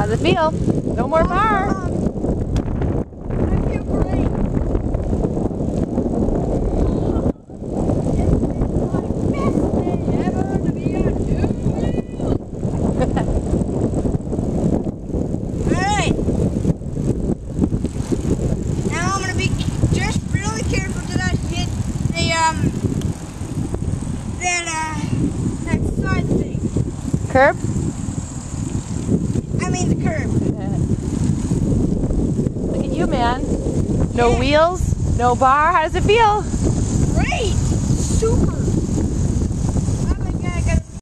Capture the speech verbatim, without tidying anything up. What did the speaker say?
How's it feel? No more bar. I feel great. It's my best day ever to be on two wheels. Alright. Now I'm gonna be just really careful to not hit the um that uh that side thing. Curb? I mean the curb. Look at you, man. No Yeah. wheels, no bar. How does it feel? Great! Super